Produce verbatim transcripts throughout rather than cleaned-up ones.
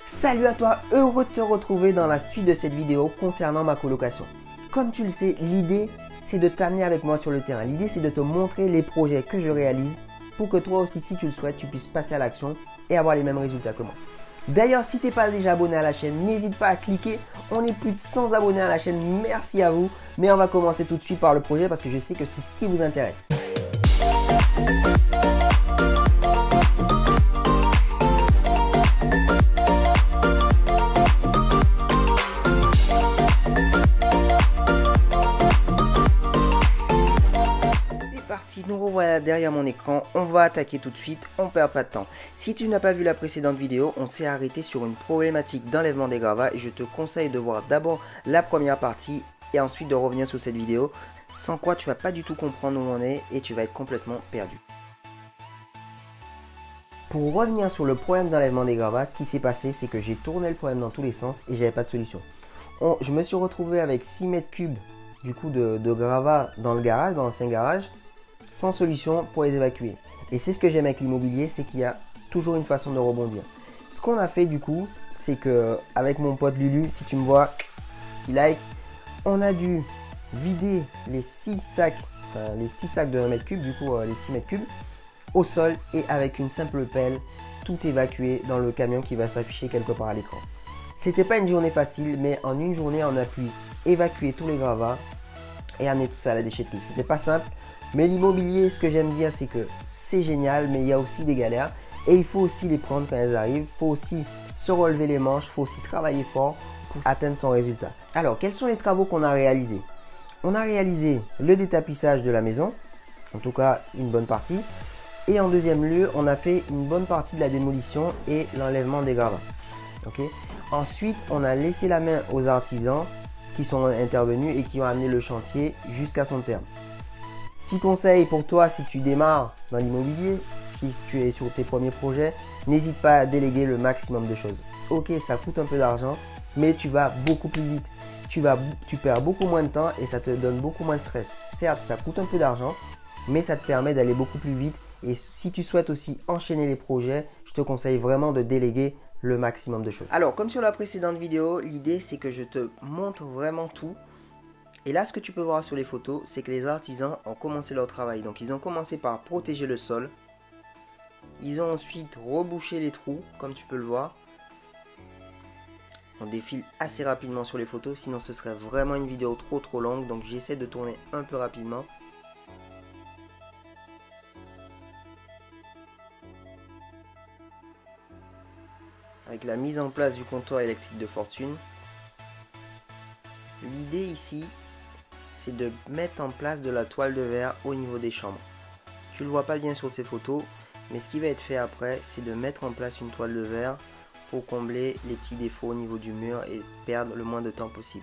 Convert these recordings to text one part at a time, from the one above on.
Salut à toi, heureux de te retrouver dans la suite de cette vidéo concernant ma colocation. Comme tu le sais, l'idée c'est de t'amener avec moi sur le terrain. L'idée c'est de te montrer les projets que je réalise pour que toi aussi, si tu le souhaites, tu puisses passer à l'action et avoir les mêmes résultats que moi. D'ailleurs, si tu n'es pas déjà abonné à la chaîne, n'hésite pas à cliquer. On est plus de cent abonnés à la chaîne, merci à vous. Mais on va commencer tout de suite par le projet parce que je sais que c'est ce qui vous intéresse. Nous revoilà derrière mon écran, on va attaquer tout de suite, on perd pas de temps. Si tu n'as pas vu la précédente vidéo, on s'est arrêté sur une problématique d'enlèvement des gravats et je te conseille de voir d'abord la première partie et ensuite de revenir sur cette vidéo, sans quoi tu vas pas du tout comprendre où on est et tu vas être complètement perdu. Pour revenir sur le problème d'enlèvement des gravats, ce qui s'est passé c'est que j'ai tourné le problème dans tous les sens et j'avais pas de solution. On, je me suis retrouvé avec six mètres cubes du coup de, de gravats dans le garage, dans l'ancien garage, sans solution pour les évacuer. Et c'est ce que j'aime avec l'immobilier, c'est qu'il y a toujours une façon de rebondir. Ce qu'on a fait du coup, c'est que avec mon pote Lulu, si tu me vois, petit like, on a dû vider les six sacs, enfin les six sacs de un mètre cube, du coup euh, les six mètres cubes, au sol et avec une simple pelle, tout évacuer dans le camion qui va s'afficher quelque part à l'écran. C'était pas une journée facile, mais en une journée, on a pu évacuer tous les gravats et amener tout ça à la déchetterie. C'était pas simple. Mais l'immobilier, ce que j'aime dire, c'est que c'est génial, mais il y a aussi des galères. Et il faut aussi les prendre quand elles arrivent. Il faut aussi se relever les manches, il faut aussi travailler fort pour atteindre son résultat. Alors, quels sont les travaux qu'on a réalisés? On a réalisé le détapissage de la maison, en tout cas une bonne partie. Et en deuxième lieu, on a fait une bonne partie de la démolition et l'enlèvement des gravats. Okay. Ensuite, on a laissé la main aux artisans qui sont intervenus et qui ont amené le chantier jusqu'à son terme. Petit conseil pour toi si tu démarres dans l'immobilier, si tu es sur tes premiers projets, n'hésite pas à déléguer le maximum de choses. Ok, ça coûte un peu d'argent, mais tu vas beaucoup plus vite. Tu, vas, tu perds beaucoup moins de temps et ça te donne beaucoup moins de stress. Certes, ça coûte un peu d'argent, mais ça te permet d'aller beaucoup plus vite. Et si tu souhaites aussi enchaîner les projets, je te conseille vraiment de déléguer le maximum de choses. Alors, comme sur la précédente vidéo, l'idée c'est que je te montre vraiment tout. Et là, ce que tu peux voir sur les photos, c'est que les artisans ont commencé leur travail. Donc, ils ont commencé par protéger le sol. Ils ont ensuite rebouché les trous, comme tu peux le voir. On défile assez rapidement sur les photos, sinon ce serait vraiment une vidéo trop trop longue. Donc, j'essaie de tourner un peu rapidement. Avec la mise en place du comptoir électrique de fortune. L'idée ici, c'est de mettre en place de la toile de verre au niveau des chambres. Tu le vois pas bien sur ces photos, mais ce qui va être fait après, c'est de mettre en place une toile de verre pour combler les petits défauts au niveau du mur et perdre le moins de temps possible.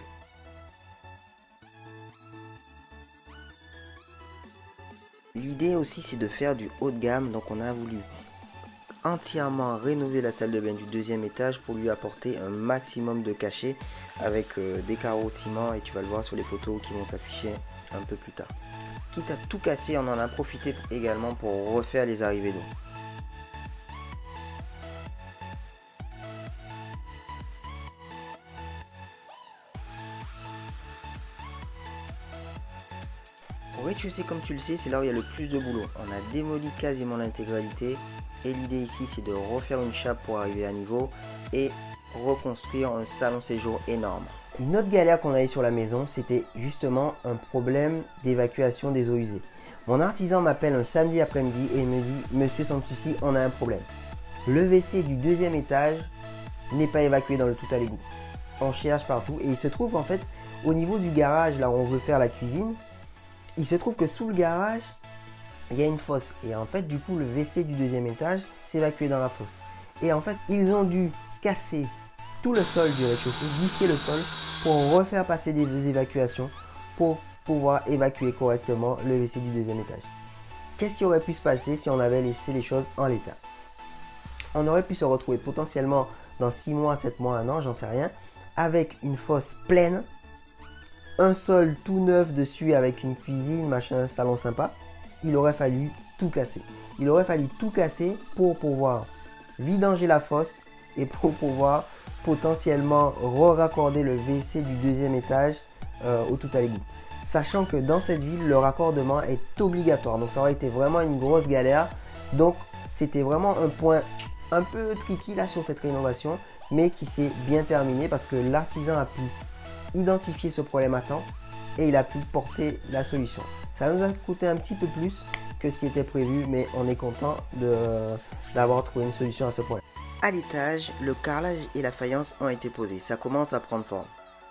L'idée aussi, c'est de faire du haut de gamme, donc on a voulu entièrement rénover la salle de bain du deuxième étage pour lui apporter un maximum de cachet avec euh, des carreaux ciment et tu vas le voir sur les photos qui vont s'afficher un peu plus tard. Quitte à tout casser, on en a profité également pour refaire les arrivées d'eau. Au rez-de-chaussée, comme tu le sais, c'est là où il y a le plus de boulot. On a démoli quasiment l'intégralité. Et l'idée ici, c'est de refaire une chape pour arriver à niveau et reconstruire un salon séjour énorme. Une autre galère qu'on a eu sur la maison, c'était justement un problème d'évacuation des eaux usées. Mon artisan m'appelle un samedi après-midi et il me dit « Monsieur, sans souci, on a un problème. Le W C du deuxième étage n'est pas évacué dans le tout à l'égout. » On cherche partout et il se trouve en fait au niveau du garage, là où on veut faire la cuisine, il se trouve que sous le garage, il y a une fosse et en fait du coup le W C du deuxième étage s'est évacué dans la fosse et en fait ils ont dû casser tout le sol du rez-de-chaussée, disquer le sol pour refaire passer des évacuations pour pouvoir évacuer correctement le W C du deuxième étage. Qu'est-ce qui aurait pu se passer si on avait laissé les choses en l'état? On aurait pu se retrouver potentiellement dans six mois, sept mois, un an, j'en sais rien, avec une fosse pleine, un sol tout neuf dessus avec une cuisine, machin, un salon sympa. Il aurait fallu tout casser. Il aurait fallu tout casser pour pouvoir vidanger la fosse et pour pouvoir potentiellement re-raccorder le W C du deuxième étage euh, au tout à l'égout. Sachant que dans cette ville, le raccordement est obligatoire. Donc ça aurait été vraiment une grosse galère. Donc c'était vraiment un point un peu tricky là sur cette rénovation, mais qui s'est bien terminé parce que l'artisan a pu identifier ce problème à temps et il a pu porter la solution. Ça nous a coûté un petit peu plus que ce qui était prévu, mais on est content d'avoir trouvé une solution à ce problème. À l'étage, le carrelage et la faïence ont été posés. Ça commence à prendre forme.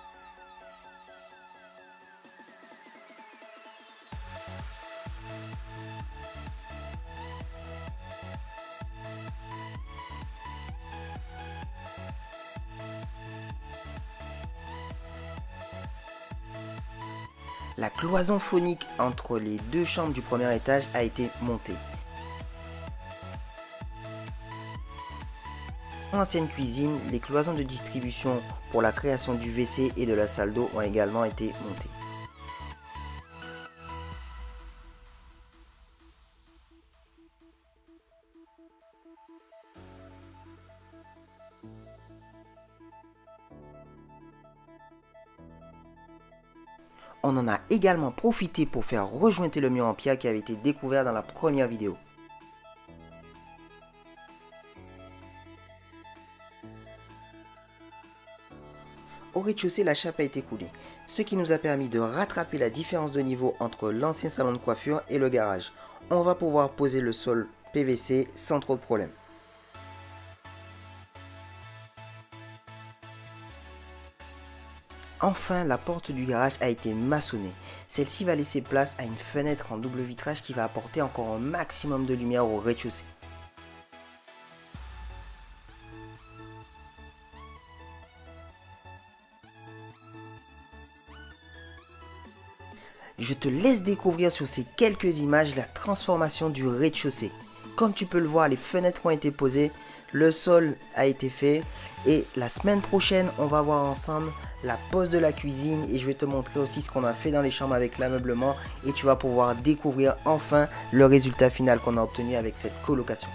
La cloison phonique entre les deux chambres du premier étage a été montée. Dans l'ancienne cuisine, les cloisons de distribution pour la création du W C et de la salle d'eau ont également été montées. On en a également profité pour faire rejointer le mur en pierre qui avait été découvert dans la première vidéo. Au rez-de-chaussée, la chape a été coulée, ce qui nous a permis de rattraper la différence de niveau entre l'ancien salon de coiffure et le garage. On va pouvoir poser le sol P V C sans trop de problème. Enfin, la porte du garage a été maçonnée. Celle-ci va laisser place à une fenêtre en double vitrage qui va apporter encore un maximum de lumière au rez-de-chaussée. Je te laisse découvrir sur ces quelques images la transformation du rez-de-chaussée. Comme tu peux le voir, les fenêtres ont été posées, le sol a été fait et la semaine prochaine, on va voir ensemble la pose de la cuisine et je vais te montrer aussi ce qu'on a fait dans les chambres avec l'ameublement et tu vas pouvoir découvrir enfin le résultat final qu'on a obtenu avec cette colocation.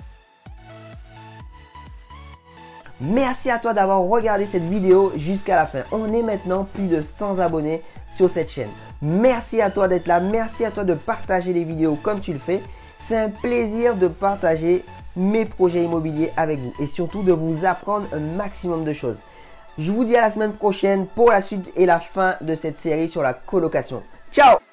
Merci à toi d'avoir regardé cette vidéo jusqu'à la fin. On est maintenant plus de cent abonnés sur cette chaîne. Merci à toi d'être là. Merci à toi de partager les vidéos comme tu le fais. C'est un plaisir de partager mes projets immobiliers avec vous et surtout de vous apprendre un maximum de choses. Je vous dis à la semaine prochaine pour la suite et la fin de cette série sur la colocation. Ciao!